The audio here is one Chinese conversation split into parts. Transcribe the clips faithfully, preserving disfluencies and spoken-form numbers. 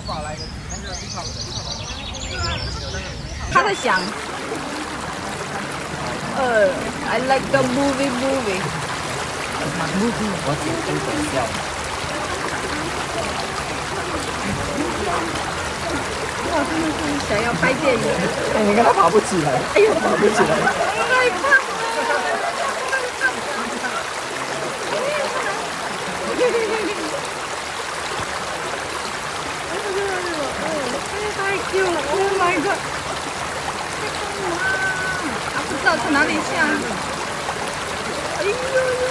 他在想，呃 ，I like the movie movie。 movie， 我只是在笑。 哇，真的是想要拍电影。 哎，你看他爬不起来， 哎呦， 爬不起来。 太胖了。太 Q 了 ！Oh my god！ 他不知道从哪里下。哎呦呦！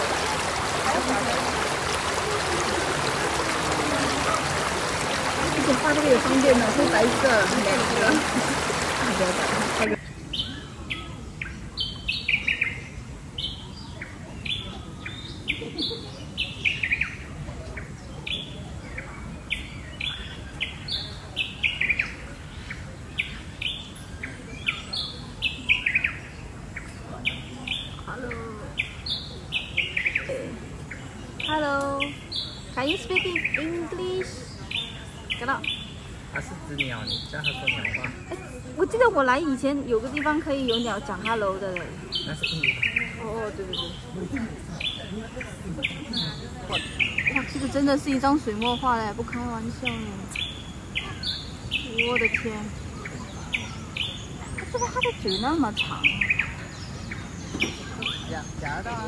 而且画这个也方便的，是白色两个。不要拍个。Hello, can you speak in English? 知道。 它是只鸟，你叫它说鸟话。 哎，我记得我来以前有个地方可以有鸟讲 hello 的嘞。 那是印尼。 哦哦，对对对。哇哇，这个真的是一张水墨画嘞，不开玩笑呢。我的天！这个它的嘴那么长。 夹夹到啊。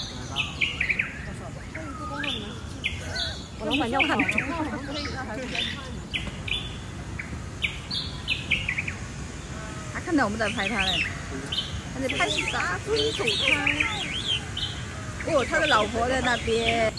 我老板要看。他看到我们在拍他嘞，他在拍啥？注意走开！哦，他的老婆在那边。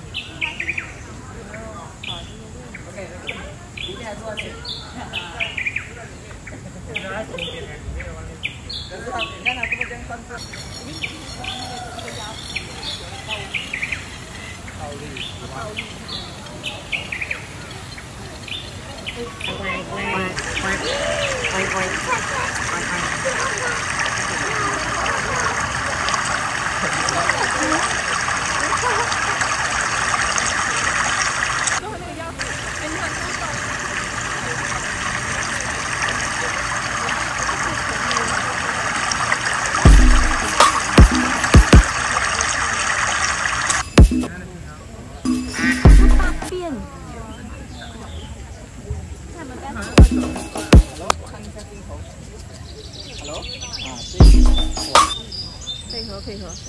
配合配合。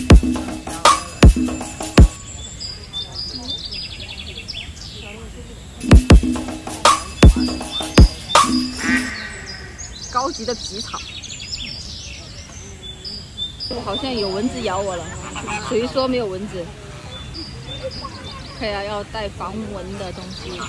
高级的皮草。好像有蚊子咬我了，谁说没有蚊子？可以啊，要带防蚊的东西。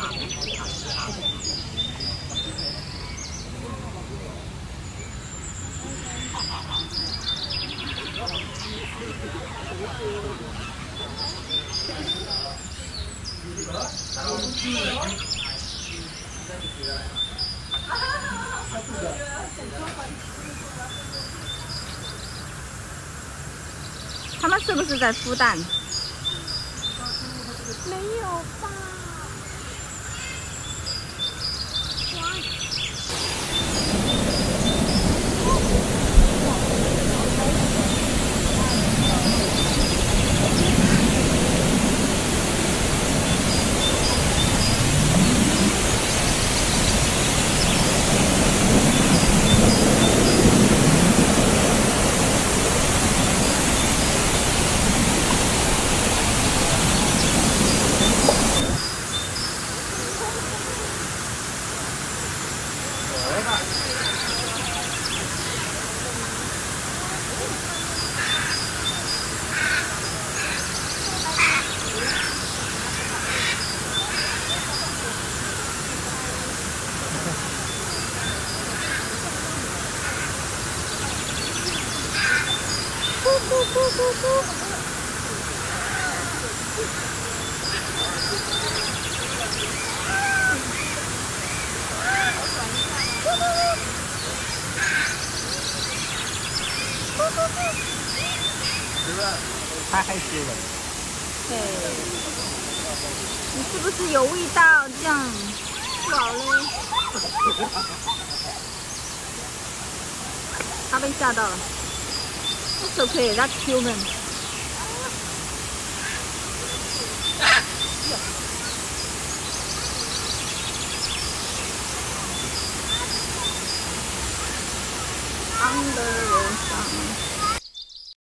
他们是不是在孵蛋？没有吧？是不是太害羞了？对。 你是不是有味道？这样不好嘞。他被吓到了。It's okay, that's human.